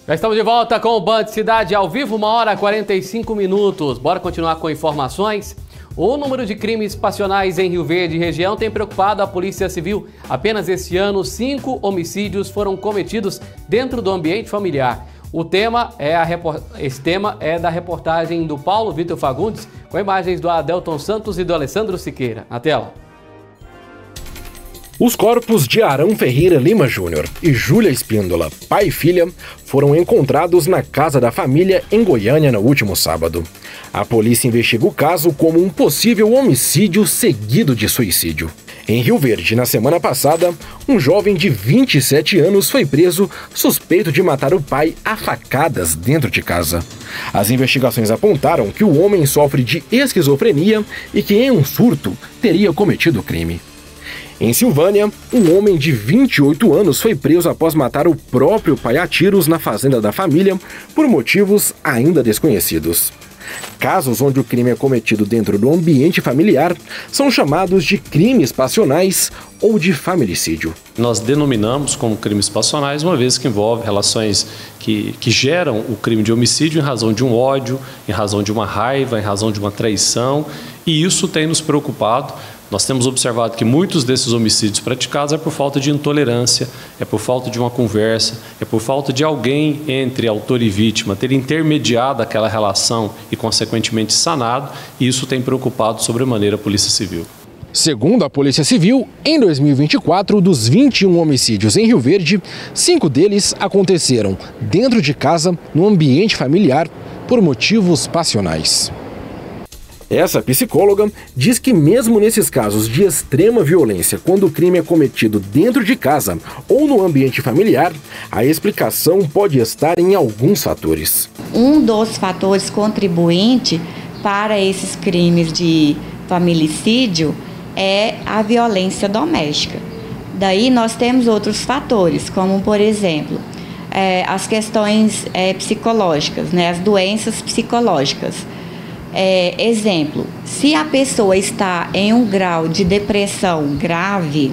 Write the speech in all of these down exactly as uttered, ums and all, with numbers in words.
Já estamos de volta com o Band Cidade ao vivo, uma hora e quarenta e cinco minutos. Bora continuar com informações? O número de crimes passionais em Rio Verde e região tem preocupado a Polícia Civil. Apenas este ano, cinco homicídios foram cometidos dentro do ambiente familiar. O tema é a report... Esse tema é da reportagem do Paulo Vitor Fagundes, com imagens do Adelton Santos e do Alessandro Siqueira. Na tela. Os corpos de Arão Ferreira Lima Júnior e Júlia Espíndola, pai e filha, foram encontrados na casa da família em Goiânia no último sábado. A polícia investiga o caso como um possível homicídio seguido de suicídio. Em Rio Verde, na semana passada, um jovem de vinte e sete anos foi preso suspeito de matar o pai a facadas dentro de casa. As investigações apontaram que o homem sofre de esquizofrenia e que, em um surto, teria cometido o crime. Em Silvânia, um homem de vinte e oito anos foi preso após matar o próprio pai a tiros na fazenda da família por motivos ainda desconhecidos. Casos onde o crime é cometido dentro do ambiente familiar são chamados de crimes passionais ou de familicídio. Nós denominamos como crimes passionais uma vez que envolve relações que, que geram o crime de homicídio em razão de um ódio, em razão de uma raiva, em razão de uma traição, e isso tem nos preocupado. Nós temos observado que muitos desses homicídios praticados é por falta de intolerância, é por falta de uma conversa, é por falta de alguém entre autor e vítima ter intermediado aquela relação e, consequentemente, sanado, e isso tem preocupado sobremaneira a Polícia Civil. Segundo a Polícia Civil, em dois mil e vinte e quatro, dos vinte e um homicídios em Rio Verde, cinco deles aconteceram dentro de casa, no ambiente familiar, por motivos passionais. Essa psicóloga diz que mesmo nesses casos de extrema violência, quando o crime é cometido dentro de casa ou no ambiente familiar, a explicação pode estar em alguns fatores. Um dos fatores contribuintes para esses crimes de familicídio é a violência doméstica. Daí nós temos outros fatores, como por exemplo, é, as questões é, psicológicas, né, as doenças psicológicas. É, exemplo, se a pessoa está em um grau de depressão grave,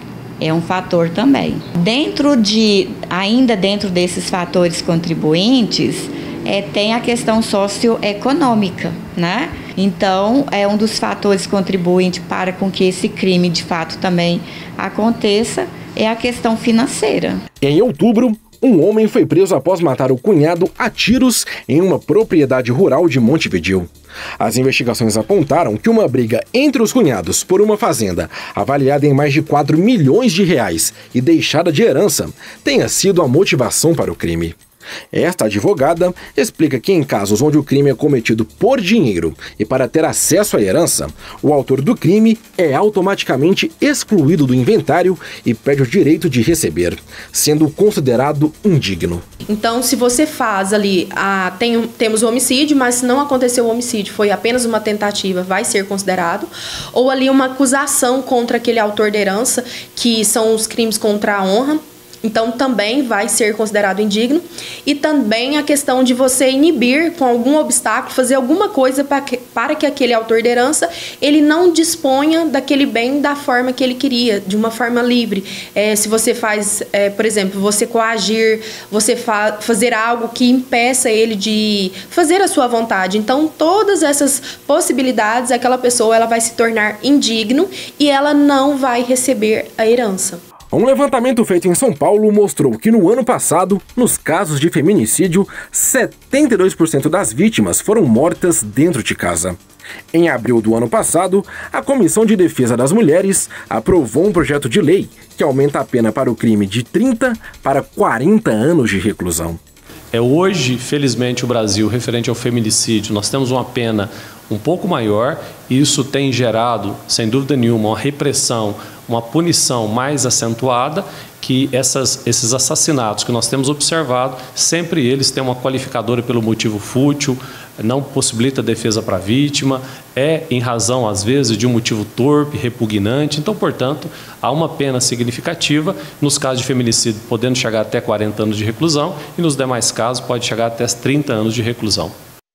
é um fator também. Dentro de, ainda dentro desses fatores contribuintes, é, tem a questão socioeconômica, né? Então, é um dos fatores contribuintes para com que esse crime de fato também aconteça, é a questão financeira. Em outubro, um homem foi preso após matar o cunhado a tiros em uma propriedade rural de Montevidéu. As investigações apontaram que uma briga entre os cunhados por uma fazenda avaliada em mais de quatro milhões de reais e deixada de herança tenha sido a motivação para o crime. Esta advogada explica que em casos onde o crime é cometido por dinheiro e para ter acesso à herança, o autor do crime é automaticamente excluído do inventário e perde o direito de receber, sendo considerado indigno. Então, se você faz ali, a, tem, temos o homicídio, mas se não aconteceu o homicídio, foi apenas uma tentativa, vai ser considerado, ou ali uma acusação contra aquele autor da herança, que são os crimes contra a honra, então também vai ser considerado indigno, e também a questão de você inibir com algum obstáculo, fazer alguma coisa para que, para que aquele autor de herança ele não disponha daquele bem da forma que ele queria, de uma forma livre. É, se você faz, é, por exemplo, você coagir, você fa fazer algo que impeça ele de fazer a sua vontade. Então todas essas possibilidades, aquela pessoa ela vai se tornar indigno e ela não vai receber a herança. Um levantamento feito em São Paulo mostrou que no ano passado, nos casos de feminicídio, setenta e dois por cento das vítimas foram mortas dentro de casa. Em abril do ano passado, a Comissão de Defesa das Mulheres aprovou um projeto de lei que aumenta a pena para o crime de trinta para quarenta anos de reclusão. É hoje, felizmente, o Brasil, referente ao feminicídio, nós temos uma pena um pouco maior e isso tem gerado, sem dúvida nenhuma, uma repressão, uma punição mais acentuada, que essas, esses assassinatos que nós temos observado, sempre eles têm uma qualificadora pelo motivo fútil, não possibilita defesa para a vítima, é em razão, às vezes, de um motivo torpe, repugnante. Então, portanto, há uma pena significativa, nos casos de feminicídio, podendo chegar até quarenta anos de reclusão, e nos demais casos pode chegar até trinta anos de reclusão.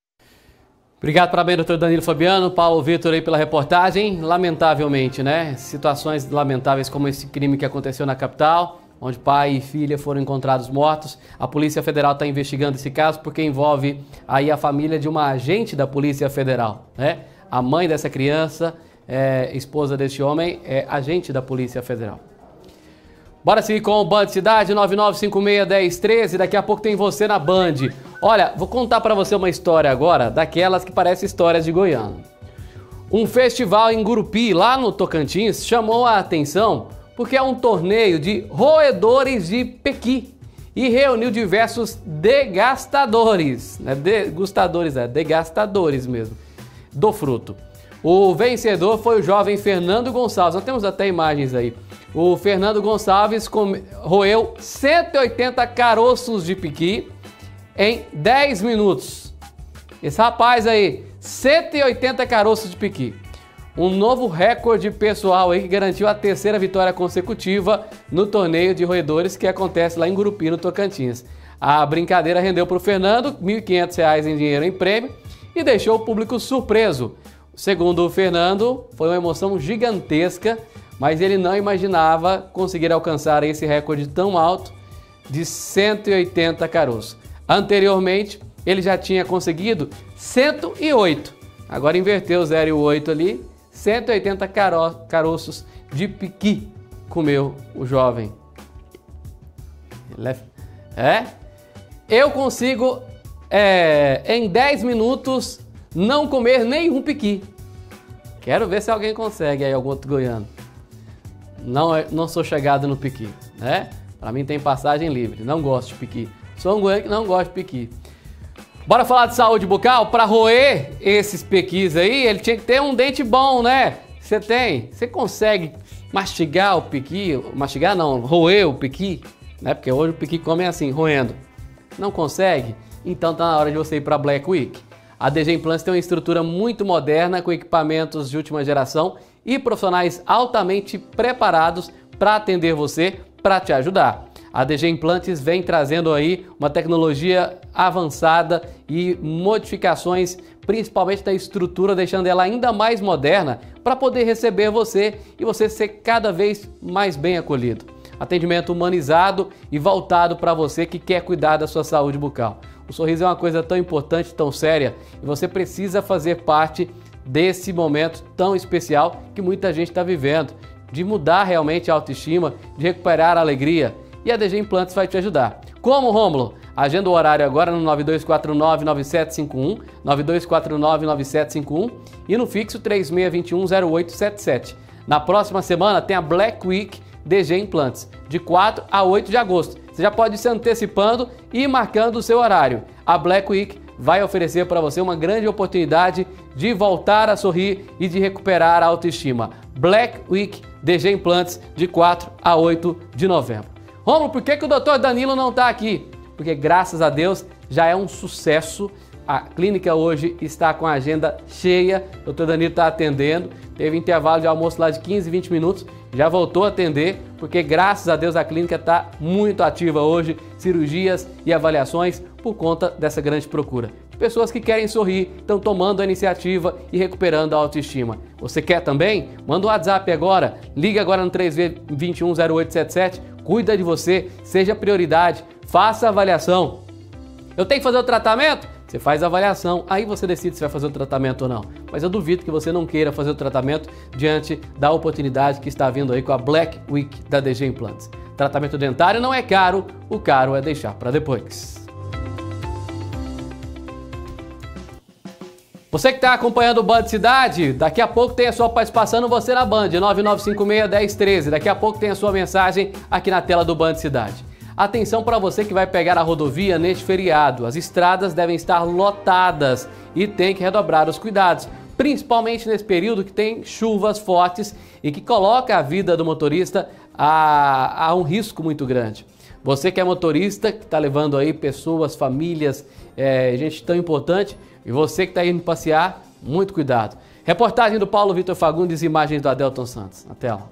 Obrigado, parabéns, doutor Danilo Fabiano, Paulo Vitor aí pela reportagem. Lamentavelmente, né? Situações lamentáveis como esse crime que aconteceu na capital. onde pai e filha foram encontrados mortos. A Polícia Federal está investigando esse caso porque envolve aí a família de uma agente da Polícia Federal, né? A mãe dessa criança, é, esposa deste homem, é agente da Polícia Federal. Bora seguir com o Band Cidade, nove nove cinco seis, um zero um três, daqui a pouco tem você na Band. Olha, vou contar para você uma história agora, daquelas que parecem histórias de goiano. Um festival em Gurupi, lá no Tocantins, chamou a atenção porque é um torneio de roedores de pequi e reuniu diversos degastadores, né? Degustadores, é, degastadores mesmo, do fruto. O vencedor foi o jovem Fernando Gonçalves, nós temos até imagens aí. O Fernando Gonçalves come, roeu cento e oitenta caroços de pequi em dez minutos. Esse rapaz aí, cento e oitenta caroços de pequi. Um novo recorde pessoal aí que garantiu a terceira vitória consecutiva no torneio de roedores que acontece lá em Gurupi, no Tocantins. A brincadeira rendeu para o Fernando mil e quinhentos reais em dinheiro em prêmio e deixou o público surpreso. Segundo o Fernando, foi uma emoção gigantesca, mas ele não imaginava conseguir alcançar esse recorde tão alto de cento e oitenta caroços. Anteriormente, ele já tinha conseguido cento e oito. Agora inverteu o zero e o oito ali. cento e oitenta caro caroços de piqui comeu o jovem. É? Eu consigo, é, em dez minutos, não comer nenhum piqui. Quero ver se alguém consegue aí, algum outro goiano. Não, não sou chegado no piqui, né? Pra mim tem passagem livre, não gosto de piqui. Sou um goiano que não gosta de piqui. Bora falar de saúde bucal? Para roer esses pequis aí, ele tinha que ter um dente bom, né? Você tem? Você consegue mastigar o piqui? Mastigar não, roer o piqui, né? Porque hoje o piqui come assim, roendo. Não consegue? Então tá na hora de você ir para Black Week. A D G Implantes tem uma estrutura muito moderna, com equipamentos de última geração e profissionais altamente preparados para atender você, para te ajudar. A D G Implantes vem trazendo aí uma tecnologia avançada e modificações, principalmente da estrutura, deixando ela ainda mais moderna para poder receber você e você ser cada vez mais bem acolhido. Atendimento humanizado e voltado para você que quer cuidar da sua saúde bucal. O sorriso é uma coisa tão importante, tão séria, e você precisa fazer parte desse momento tão especial que muita gente está vivendo, de mudar realmente a autoestima, de recuperar a alegria. E a D G Implantes vai te ajudar. Como, Rômulo? Agenda o horário agora no nove dois quatro nove, nove sete cinco um, nove dois quatro nove, nove sete cinco um e no fixo três seis dois um, zero oito sete sete. Na próxima semana tem a Black Week D G Implantes, de quatro a oito de agosto. Você já pode ir se antecipando e marcando o seu horário. A Black Week vai oferecer para você uma grande oportunidade de voltar a sorrir e de recuperar a autoestima. Black Week D G Implantes, de quatro a oito de novembro. Rômulo, por que que o doutor Danilo não está aqui? Porque, graças a Deus, já é um sucesso. A clínica hoje está com a agenda cheia. O doutor Danilo está atendendo. Teve intervalo de almoço lá de quinze, vinte minutos. Já voltou a atender, porque, graças a Deus, a clínica está muito ativa hoje. Cirurgias e avaliações por conta dessa grande procura. Pessoas que querem sorrir, estão tomando a iniciativa e recuperando a autoestima. Você quer também? Manda um WhatsApp agora. Liga agora no três dois um, zero oito sete sete. Cuida de você, seja prioridade, faça a avaliação. Eu tenho que fazer o tratamento? Você faz a avaliação, aí você decide se vai fazer o tratamento ou não. Mas eu duvido que você não queira fazer o tratamento diante da oportunidade que está vindo aí com a Black Week da D G Implantes. Tratamento dentário não é caro, o caro é deixar para depois. Você que está acompanhando o Band Cidade, daqui a pouco tem a sua participação no Você na Band, nove nove cinco seis, um zero um três. Daqui a pouco tem a sua mensagem aqui na tela do Band Cidade. Atenção para você que vai pegar a rodovia neste feriado. As estradas devem estar lotadas e tem que redobrar os cuidados, principalmente nesse período que tem chuvas fortes e que coloca a vida do motorista a, a um risco muito grande. Você que é motorista, que está levando aí pessoas, famílias, é, gente tão importante, e você que está indo passear, muito cuidado. Reportagem do Paulo Vitor Fagundes e imagens do Adelton Santos. Na tela.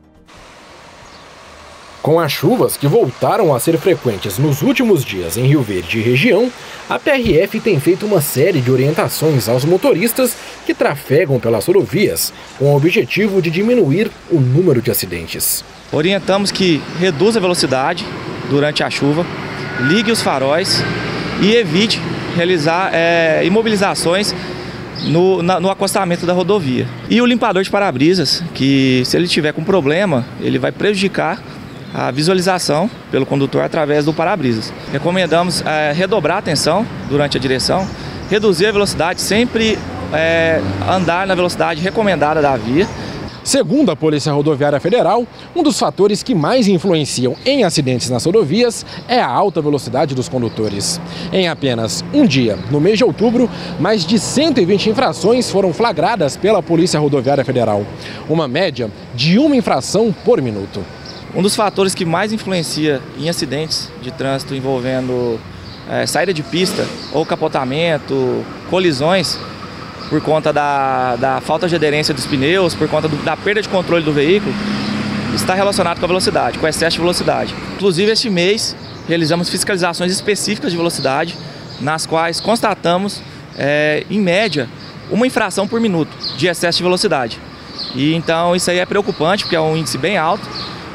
Com as chuvas que voltaram a ser frequentes nos últimos dias em Rio Verde e região, a P R F tem feito uma série de orientações aos motoristas que trafegam pelas rodovias, com o objetivo de diminuir o número de acidentes. Orientamos que reduza a velocidade durante a chuva, ligue os faróis e evite realizar é, imobilizações no, na, no acostamento da rodovia. E o limpador de para-brisas, que se ele tiver com problema, ele vai prejudicar a visualização pelo condutor através do para-brisas. Recomendamos é, redobrar a atenção durante a direção, reduzir a velocidade, sempre é, andar na velocidade recomendada da via. Segundo a Polícia Rodoviária Federal, um dos fatores que mais influenciam em acidentes nas rodovias é a alta velocidade dos condutores. Em apenas um dia, no mês de outubro, mais de cento e vinte infrações foram flagradas pela Polícia Rodoviária Federal, uma média de uma infração por minuto. Um dos fatores que mais influencia em acidentes de trânsito envolvendo é, saída de pista ou capotamento, colisões, por conta da, da falta de aderência dos pneus, por conta do, da perda de controle do veículo, está relacionado com a velocidade, com o excesso de velocidade. Inclusive, este mês, realizamos fiscalizações específicas de velocidade, nas quais constatamos, é, em média, uma infração por minuto de excesso de velocidade. E então isso aí é preocupante, porque é um índice bem alto,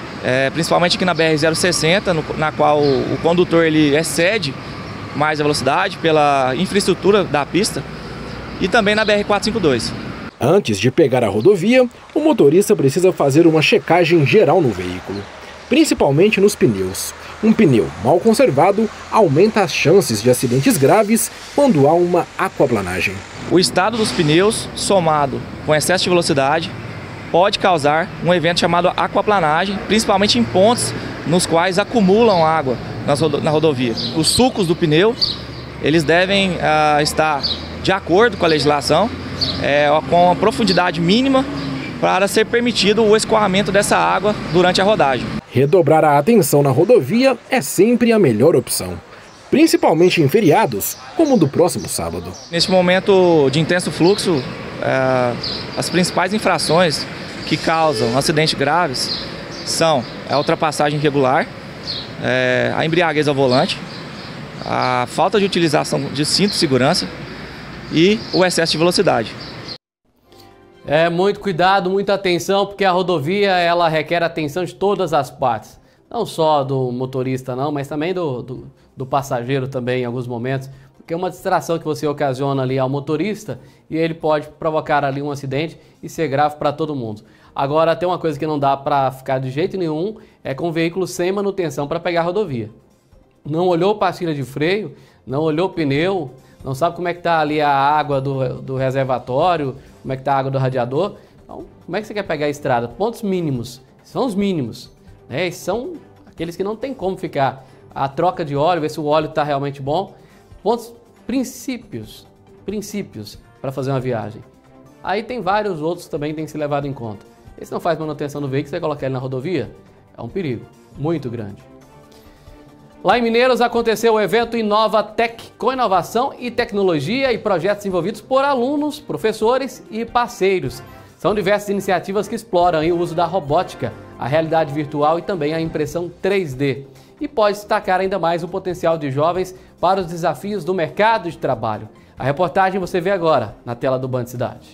é, principalmente aqui na B R zero sessenta, no, na qual o, o condutor ele excede mais a velocidade pela infraestrutura da pista, e também na B R quatrocentos e cinquenta e dois. Antes de pegar a rodovia, o motorista precisa fazer uma checagem geral no veículo, principalmente nos pneus. Um pneu mal conservado aumenta as chances de acidentes graves quando há uma aquaplanagem. O estado dos pneus, somado com excesso de velocidade, pode causar um evento chamado aquaplanagem, principalmente em pontos nos quais acumulam água na rodovia. Os sulcos do pneu, eles devem uh, estar de acordo com a legislação, é, com a profundidade mínima para ser permitido o escoamento dessa água durante a rodagem. Redobrar a atenção na rodovia é sempre a melhor opção, principalmente em feriados, como o do próximo sábado. Neste momento de intenso fluxo, é, as principais infrações que causam acidentes graves são a ultrapassagem irregular, é, a embriaguez ao volante, a falta de utilização de cinto de segurança e o excesso de velocidade. É, muito cuidado, muita atenção, porque a rodovia ela requer atenção de todas as partes. Não só do motorista não, mas também do, do, do passageiro também em alguns momentos. Porque é uma distração que você ocasiona ali ao motorista e ele pode provocar ali um acidente e ser grave para todo mundo. Agora tem uma coisa que não dá para ficar de jeito nenhum, é com o veículo sem manutenção para pegar a rodovia. Não olhou pastilha de freio, não olhou pneu, não sabe como é que está ali a água do, do reservatório, como é que está a água do radiador. Então, como é que você quer pegar a estrada? Pontos mínimos, são os mínimos, né? São aqueles que não tem como ficar. A troca de óleo, ver se o óleo está realmente bom. Pontos, princípios, princípios para fazer uma viagem. Aí tem vários outros também que tem que ser levado em conta. E se não faz manutenção do veículo, você colocar ele na rodovia, é um perigo muito grande. Lá em Mineiros aconteceu o evento Inova Tech, com inovação e tecnologia e projetos envolvidos por alunos, professores e parceiros. São diversas iniciativas que exploram o uso da robótica, a realidade virtual e também a impressão três D. E pode destacar ainda mais o potencial de jovens para os desafios do mercado de trabalho. A reportagem você vê agora na tela do Band Cidade.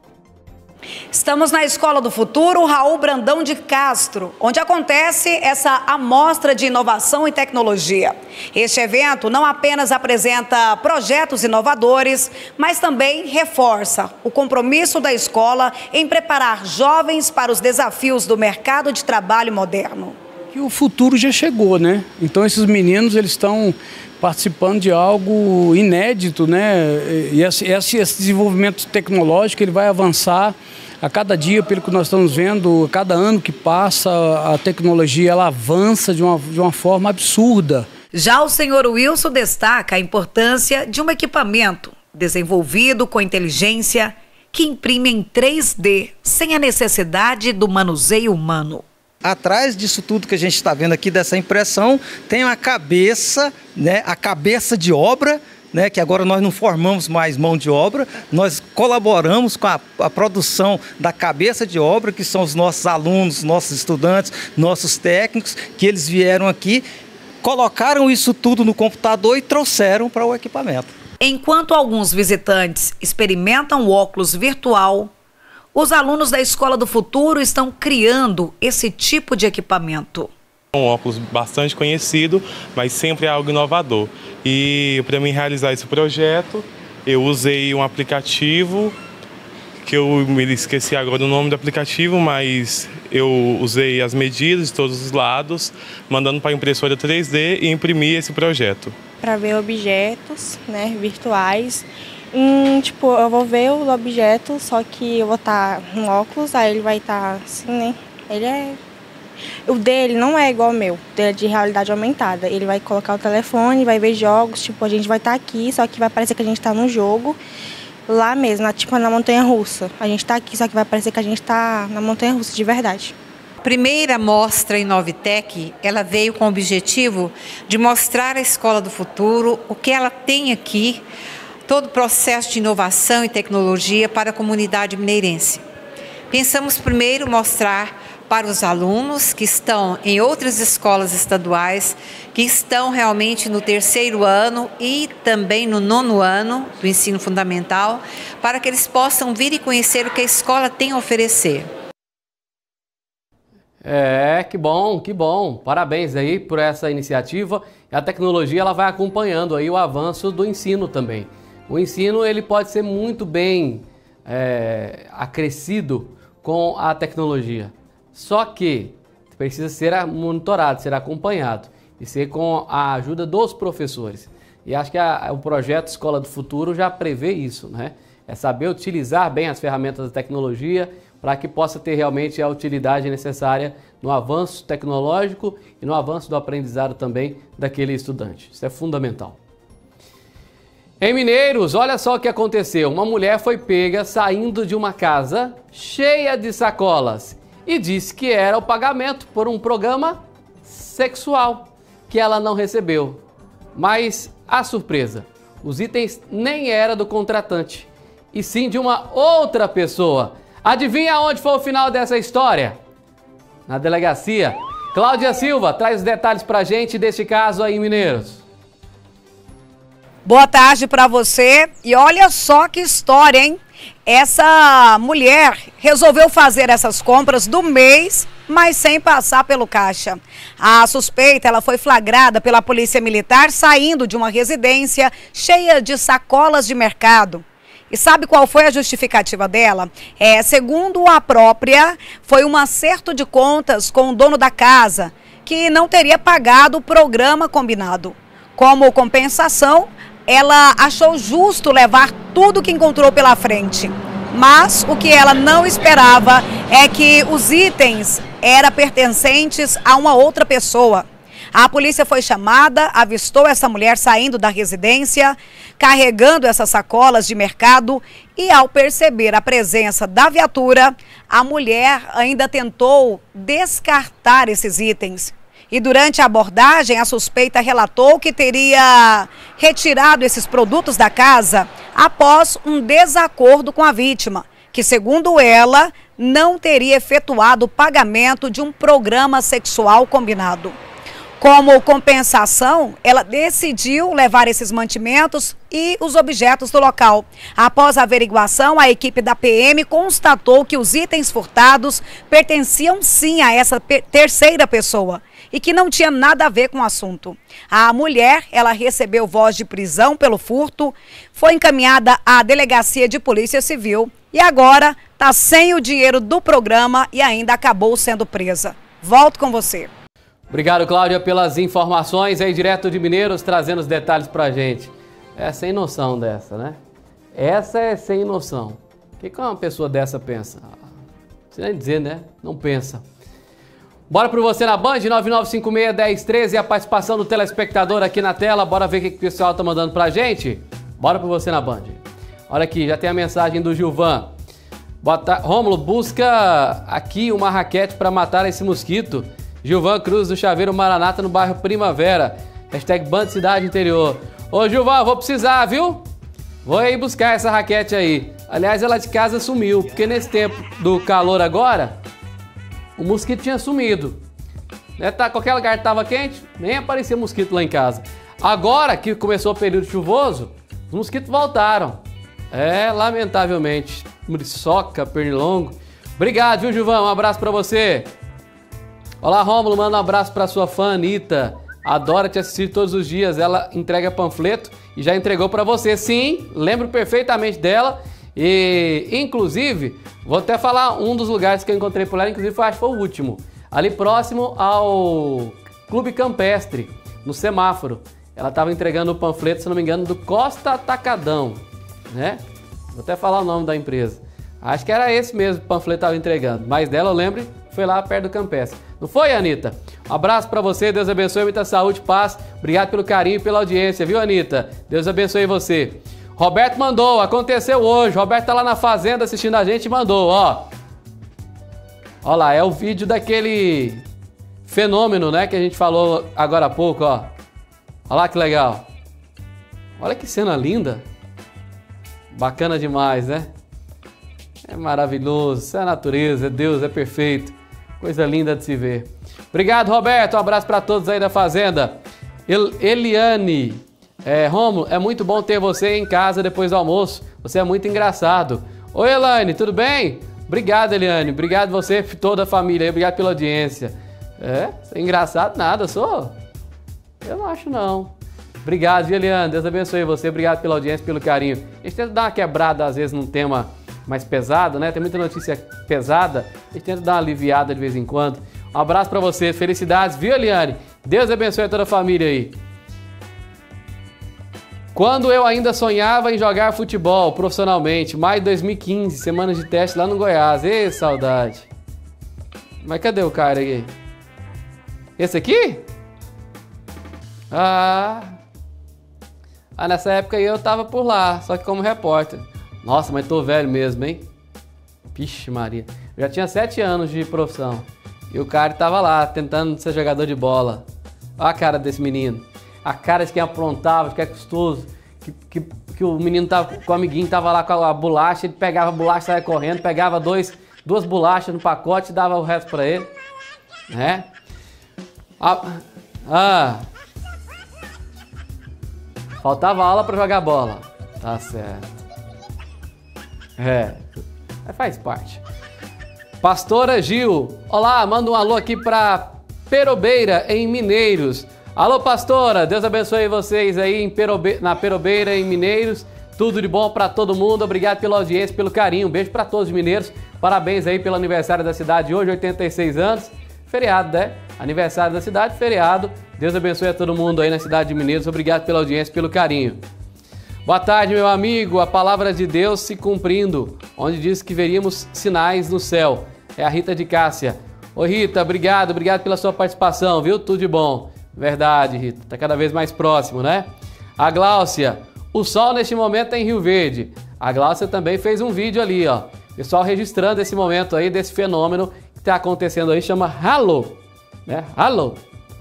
Estamos na Escola do Futuro Raul Brandão de Castro, onde acontece essa amostra de inovação e tecnologia. Este evento não apenas apresenta projetos inovadores, mas também reforça o compromisso da escola em preparar jovens para os desafios do mercado de trabalho moderno. Que o futuro já chegou, né? Então esses meninos eles estão participando de algo inédito, né? E esse, esse, esse desenvolvimento tecnológico ele vai avançar a cada dia, pelo que nós estamos vendo, a cada ano que passa, a tecnologia ela avança de uma, de uma forma absurda. Já o senhor Wilson destaca a importância de um equipamento desenvolvido com inteligência que imprime em três D, sem a necessidade do manuseio humano. Atrás disso tudo que a gente está vendo aqui, dessa impressão, tem a cabeça, né, a cabeça de obra, né, que agora nós não formamos mais mão de obra, nós colaboramos com a, a produção da cabeça de obra, que são os nossos alunos, nossos estudantes, nossos técnicos, que eles vieram aqui, colocaram isso tudo no computador e trouxeram para o equipamento. Enquanto alguns visitantes experimentam o óculos virtual, Os alunos da Escola do Futuro estão criando esse tipo de equipamento. Um óculos bastante conhecido, mas sempre é algo inovador. E para mim realizar esse projeto, eu usei um aplicativo, que eu me esqueci agora do nome do aplicativo, mas eu usei as medidas de todos os lados, mandando para a impressora três D e imprimir esse projeto. Para ver objetos, né, virtuais. Hum, tipo, eu vou ver o objeto, só que eu vou estar com óculos, aí ele vai estar assim, né? Ele é... O dele não é igual ao meu, o dele é de realidade aumentada. Ele vai colocar o telefone, vai ver jogos, tipo, a gente vai estar aqui, só que vai parecer que a gente está no jogo, lá mesmo, na, tipo na montanha-russa. A gente está aqui, só que vai parecer que a gente está na montanha-russa de verdade. A primeira mostra Inovitec, ela veio com o objetivo de mostrar à Escola do Futuro o que ela tem aqui, todo o processo de inovação e tecnologia para a comunidade mineirense. Pensamos primeiro mostrar para os alunos que estão em outras escolas estaduais, que estão realmente no terceiro ano e também no nono ano do ensino fundamental, para que eles possam vir e conhecer o que a escola tem a oferecer. É, que bom, que bom. Parabéns aí por essa iniciativa. A tecnologia ela vai acompanhando aí o avanço do ensino também. O ensino ele pode ser muito bem é, acrescido com a tecnologia. Só que precisa ser monitorado, ser acompanhado e ser com a ajuda dos professores. E acho que a, o projeto Escola do Futuro já prevê isso, né? É saber utilizar bem as ferramentas da tecnologia para que possa ter realmente a utilidade necessária no avanço tecnológico e no avanço do aprendizado também daquele estudante. Isso é fundamental. Em Mineiros, olha só o que aconteceu. Uma mulher foi pega saindo de uma casa cheia de sacolas e disse que era o pagamento por um programa sexual que ela não recebeu. Mas a surpresa, os itens nem eram do contratante, e sim de uma outra pessoa. Adivinha onde foi o final dessa história? Na delegacia. Cláudia Silva traz os detalhes pra gente deste caso aí em Mineiros. Boa tarde para você. E olha só que história, hein? Essa mulher resolveu fazer essas compras do mês, mas sem passar pelo caixa. A suspeita ela foi flagrada pela Polícia Militar saindo de uma residência cheia de sacolas de mercado. E sabe qual foi a justificativa dela? É, segundo a própria, foi um acerto de contas com o dono da casa, que não teria pagado o programa combinado. Como compensação, ela achou justo levar tudo que encontrou pela frente. Mas o que ela não esperava é que os itens eram pertencentes a uma outra pessoa. A polícia foi chamada, avistou essa mulher saindo da residência, carregando essas sacolas de mercado, e ao perceber a presença da viatura, a mulher ainda tentou descartar esses itens. E durante a abordagem, a suspeita relatou que teria retirado esses produtos da casa após um desacordo com a vítima, que, segundo ela, não teria efetuado o pagamento de um programa sexual combinado. Como compensação, ela decidiu levar esses mantimentos e os objetos do local. Após a averiguação, a equipe da P M constatou que os itens furtados pertenciam sim a essa terceira pessoa e que não tinha nada a ver com o assunto. A mulher, ela recebeu voz de prisão pelo furto, foi encaminhada à Delegacia de Polícia Civil e agora está sem o dinheiro do programa e ainda acabou sendo presa. Volto com você. Obrigado, Cláudia, pelas informações aí direto de Mineiros, trazendo os detalhes pra gente. É sem noção dessa, né? Essa é sem noção. O que, que uma pessoa dessa pensa? Você nem dizer, né? Não pensa. Bora pro Você na Band, nove nove cinco seis, um zero um três, a participação do telespectador aqui na tela. Bora ver o que, que o pessoal tá mandando pra gente? Bora pro Você na Band. Olha aqui, já tem a mensagem do Gilvan. Bota... Rômulo, busca aqui uma raquete para matar esse mosquito. Gilvan Cruz do Chaveiro Maranata, no bairro Primavera. Hashtag Band Cidade Interior. Ô Gilvan, vou precisar, viu? Vou aí buscar essa raquete aí. Aliás, ela de casa sumiu, porque nesse tempo do calor agora, o mosquito tinha sumido. Né? Tá, qualquer lugar que tava quente, nem aparecia mosquito lá em casa. Agora que começou o período chuvoso, os mosquitos voltaram. É, lamentavelmente. Muriçoca, Pernilongo. Obrigado, viu, Gilvão? Um abraço pra você. Olá, Rômulo, manda um abraço pra sua fã, Anitta. Adora te assistir todos os dias. Ela entrega panfleto e já entregou pra você. Sim, lembro perfeitamente dela. E, inclusive, vou até falar um dos lugares que eu encontrei por lá, inclusive foi, acho que foi o último. Ali próximo ao Clube Campestre, no semáforo. Ela estava entregando o panfleto, se não me engano, do Costa Atacadão, né? Vou até falar o nome da empresa. Acho que era esse mesmo que o panfleto estava entregando. Mas dela eu lembro, foi lá perto do Campestre. Não foi, Anitta? Um abraço para você, Deus abençoe, muita saúde, paz. Obrigado pelo carinho e pela audiência, viu, Anitta? Deus abençoe você. Roberto mandou, aconteceu hoje. Roberto tá lá na fazenda assistindo a gente e mandou, ó. Ó lá, é o vídeo daquele fenômeno, né, que a gente falou agora há pouco, ó. Olha lá que legal. Olha que cena linda. Bacana demais, né? É maravilhoso. Isso é a natureza, é Deus, é perfeito. Coisa linda de se ver. Obrigado, Roberto. Um abraço para todos aí da fazenda. El Eliane. É, Rômulo, é muito bom ter você em casa depois do almoço. Você é muito engraçado. Oi, Elaine, tudo bem? Obrigado, Eliane. Obrigado você, toda a família aí. Obrigado pela audiência. É, é engraçado nada, sou... Eu não acho, não. Obrigado, viu, Eliane? Deus abençoe você. Obrigado pela audiência, pelo carinho. A gente tenta dar uma quebrada, às vezes, num tema mais pesado, né? Tem muita notícia pesada. A gente tenta dar uma aliviada de vez em quando. Um abraço pra você. Felicidades, viu, Eliane? Deus abençoe toda a família aí. Quando eu ainda sonhava em jogar futebol profissionalmente, maio de dois mil e quinze, semanas de teste lá no Goiás. Ê, saudade. Mas cadê o cara aí? Esse aqui? Ah, ah, nessa época aí eu tava por lá, só que como repórter. Nossa, mas tô velho mesmo, hein? Vixe Maria. Eu já tinha sete anos de profissão. E o cara tava lá, tentando ser jogador de bola. Olha a cara desse menino. A cara de quem aprontava, de quem é custoso. Que, que, que o menino tava com o amiguinho, tava lá com a bolacha, ele pegava a bolacha, saia correndo, pegava dois, duas bolachas no pacote e dava o resto pra ele. Né? Ah... ah faltava aula pra jogar bola. Tá certo. É, faz parte. Pastora Gil. Olá, manda um alô aqui pra Perobeira, em Mineiros. Alô, pastora. Deus abençoe vocês aí em Perobe... na Perobeira, em Mineiros. Tudo de bom pra todo mundo. Obrigado pela audiência, pelo carinho. Um beijo pra todos os mineiros. Parabéns aí pelo aniversário da cidade hoje, oitenta e seis anos. Feriado, né? Aniversário da cidade, feriado. Deus abençoe a todo mundo aí na cidade de Mineiros. Obrigado pela audiência, pelo carinho. Boa tarde, meu amigo. A palavra de Deus se cumprindo, onde diz que veríamos sinais no céu. É a Rita de Cássia. Oi, Rita, obrigado. Obrigado pela sua participação, viu? Tudo de bom. Verdade, Rita. Tá cada vez mais próximo, né? A Gláucia. O sol neste momento é em Rio Verde. A Gláucia também fez um vídeo ali, ó. Pessoal registrando esse momento aí, desse fenômeno que tá acontecendo aí, chama Halo. Né? Halo.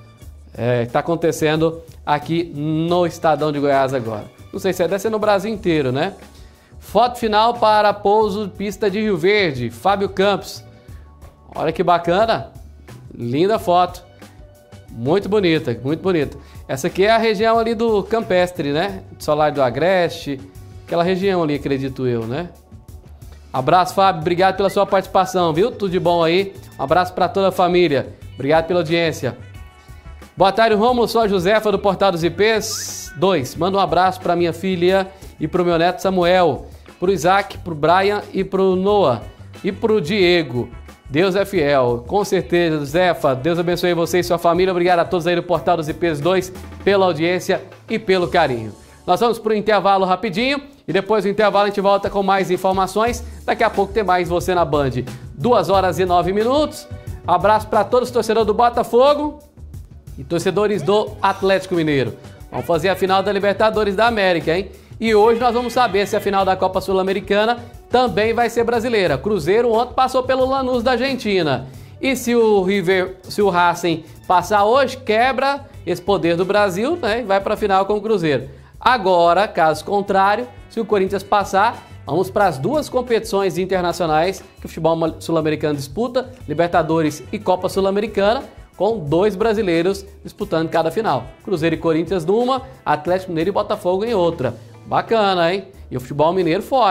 É, está acontecendo aqui no Estadão de Goiás agora. Não sei se é, deve ser no Brasil inteiro, né? Foto final para pouso pista de Rio Verde, Fábio Campos. Olha que bacana. Linda foto. Muito bonita, muito bonita. Essa aqui é a região ali do Campestre, né? Solar do Agreste. Aquela região ali, acredito eu, né? Abraço, Fábio. Obrigado pela sua participação, viu? Tudo de bom aí. Um abraço para toda a família. Obrigado pela audiência. Boa tarde, Rômulo. Sou a Josefa do Portal dos I Ps. dois. Manda um abraço para minha filha e para o meu neto Samuel. Para o Isaac, para o Brian e para o Noah. E para o Diego. Deus é fiel. Com certeza, Josefa. Deus abençoe você e sua família. Obrigado a todos aí do Portal dos I Ps dois pela audiência e pelo carinho. Nós vamos para o intervalo rapidinho. E depois do intervalo a gente volta com mais informações. Daqui a pouco tem mais Você na Band. duas horas e nove minutos. Abraço para todos os torcedores do Botafogo e torcedores do Atlético Mineiro. Vamos fazer a final da Libertadores da América, hein? E hoje nós vamos saber se a final da Copa Sul-Americana também vai ser brasileira. Cruzeiro ontem passou pelo Lanús da Argentina. E se o River, se o Racing passar hoje, quebra esse poder do Brasil, né? E vai para a final com o Cruzeiro. Agora, caso contrário, se o Corinthians passar, vamos para as duas competições internacionais que o futebol sul-americano disputa, Libertadores e Copa Sul-Americana, com dois brasileiros disputando cada final. Cruzeiro e Corinthians numa, Atlético Mineiro e Botafogo em outra. Bacana, hein? E o futebol mineiro forte.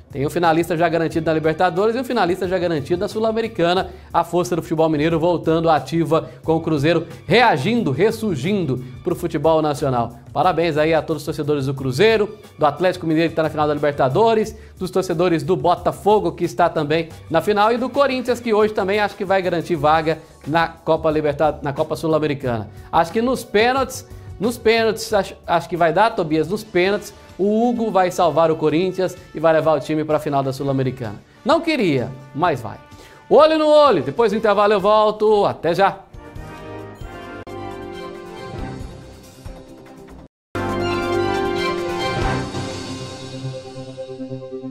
Tem o finalista já garantido na Libertadores e o finalista já garantido na Sul-Americana. A força do futebol mineiro voltando ativa com o Cruzeiro reagindo, ressurgindo para o futebol nacional. Parabéns aí a todos os torcedores do Cruzeiro, do Atlético Mineiro que está na final da Libertadores, dos torcedores do Botafogo que está também na final e do Corinthians que hoje também acho que vai garantir vaga na Copa Libertad... na Copa Sul-Americana. Acho que nos pênaltis, nos pênaltis, acho, acho que vai dar, Tobias, nos pênaltis, o Hugo vai salvar o Corinthians e vai levar o time para a final da Sul-Americana. Não queria, mas vai. Olho no olho, depois do intervalo eu volto, até já!